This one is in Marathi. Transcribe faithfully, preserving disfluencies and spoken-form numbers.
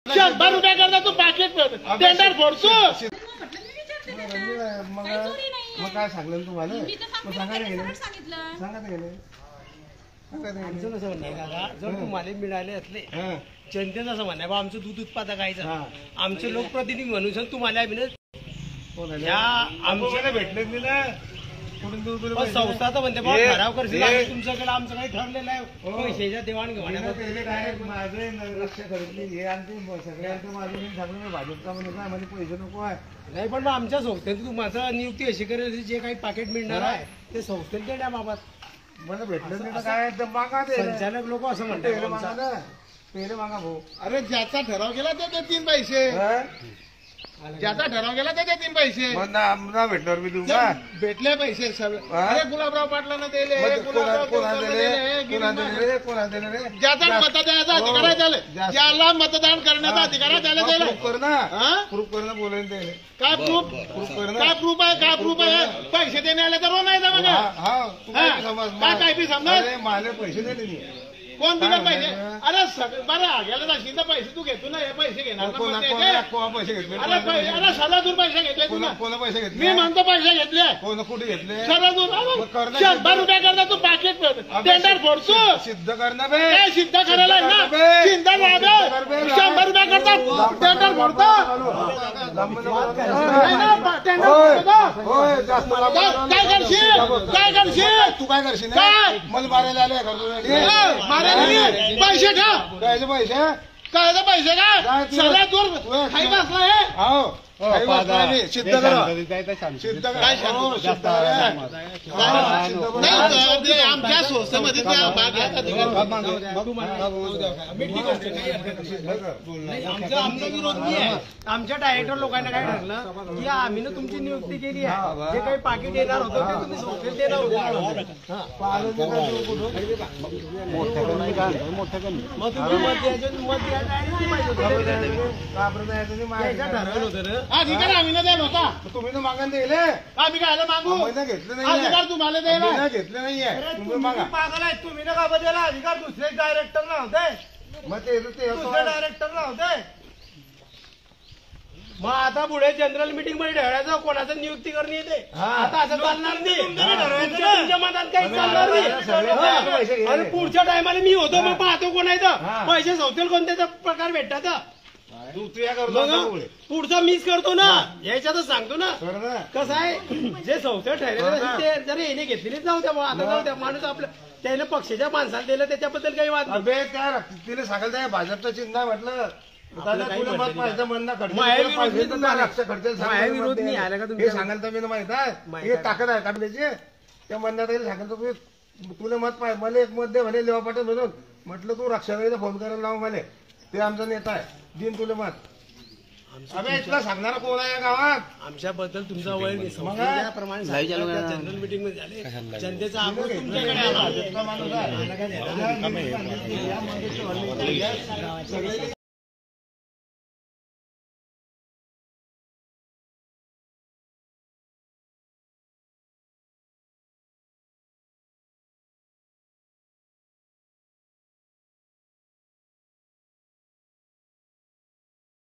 शंभर रुपया करता तू पाकिट टेंडर फोडतो। मग मग काय सांगलं तुम्हाला? मग सांगायला गेले सांगायला गेले आमचं कसं म्हणणं आहे काका, जर तुम्हाला मिळाले असले जनतेचं असं म्हणणं आहे बा आमचं दूध उत्पादक आहे, आमचे लोकप्रतिनिधी म्हणून तुम्हाला आमच्याला भेटले मी ना संस्था तर म्हणते बा ठराव करशील तुमच्याकडे आमचं काही ठरलेलं आहे पैशाच्या देवाणघेवाण्यात माझं लक्ष खरीदली हे आणि सगळ्यांचं माझं मी सांगलं भाजपचा म्हणून काय म्हणजे पैसे नको आहे नाही, पण मग आमच्या संस्थेत तुम्हाला नियुक्ती अशी करेल जे काही पाकिट मिळणार आहे ते संस्थेत देण्याबाबत मला भेटलं नाही तर काय मागा ते संचालक लोक असं म्हणतात मागा ना पहिले मागा भाऊ। अरे ज्याचा ठराव केला ते तीन पैसे, ज्याचा ठराव केला ते तीन पैसे ना भेटणार मी तुमचा भेटले पैसे सगळे। अरे गुलाबराव पाटलांना दिले, ज्याचा मतदानाचा अधिकार आहे त्याला, ज्याला मतदान करण्याचा अधिकार आहे त्याला दिला प्रूफ करणं बोलायला दिले काय प्रूफ काय प्रूफ आहे काय प्रूफ आहे पैसे देणे आले तर नाही जा बघा काय बी समजा मला पैसे दिले कोण दिले पैसे? अरे सगळं बरं गेलं जाशील तर पैसे तू घेतो ना, हे पैसे घेणार पैसे घेतले अरे अरे सरातून पैसे घेतले तू ना कोणा पैसे घेतले मी म्हणतो पैसे घेतले कोण कुठे घेतले सरातून शंभर रुपया करता तू पाकिट टेंडर फोडतो सिद्ध करणं बे सिद्ध करायला ना सिद्ध शंभर रुपया करता टेंडर फोडतो काय करशील काय करशील तू काय करशील काय मला मारायला आले मारायला पैसे ठेव काय पैसे काय पैसे का सगळ्यात दूर खाई बसला हे सिद्ध करा सिद्ध आमच्या संस्थेमध्ये आमचा विरोध नाही आहे। आमच्या डायरेक्टर लोकांना काय ठरलं की आम्ही ना तुमची नियुक्ती केली आहे, जे काही पाकिट येणार होतं ते तुम्ही संस्थेत देणार होते, मग तुम्ही मत द्यायचं मत द्यायचं ठरवलं होतं ना अधिकार आम्ही ना द्यायला होता तुम्ही ना मागून दिले आम्ही काय मागू घेतलं नाही अधिकार तुम्हाला द्यायला घेतलं नाहीये तुम्ही मागा पागल आहे तुम्ही ना का द्यायला अधिकार दुसरे डायरेक्टरला होते, मग ते दुसऱ्या डायरेक्टरला होते। मग आता पुढे जनरल मीटिंग मध्ये ठरवायचं कोणाचं नियुक्ती करणे येते, आता असं चालणार नाही, तुमच्या मनात काही चालणार नाही। आणि पुढच्या टायमाला मी होतो मग पाहतो कोणाचं पैसे संस्थेला कोणत्याचा प्रकार भेटतात पुढचा मिस करतो ना, याच्यातच सांगतो ना कसं आहे जे संस्था ठरलेलं ते जरी येणे घेतलेली जाऊ द्या, आता जाऊ द्या माणूस आपल्या त्याने पक्षाच्या माणसाला दिलं त्याच्याबद्दल काही वाद नाही। त्या तिने सांगायला भाजपचं चिन्ह म्हटलं विरोध नाही आला का तुम्ही सांगायला तर मी माहित आहे हे ताकद आहे काढल्याची त्या म्हणण्यात सांगायला तुम्ही तुला मत पाहिजे मला एक मत दे म्हणे लेवा पाटील म्हणून म्हटलं तू रक्षाबाईला फोन करायला लाव मला ते आमचा नेता आहे दिन तुला मत अबे तुला सांगणार कोण आहे गावात आमच्याबद्दल तुमचा वय प्रमाणे जनरल मीटिंग मध्ये झाले जनतेचा आक्रोश तुमच्याकडे आला।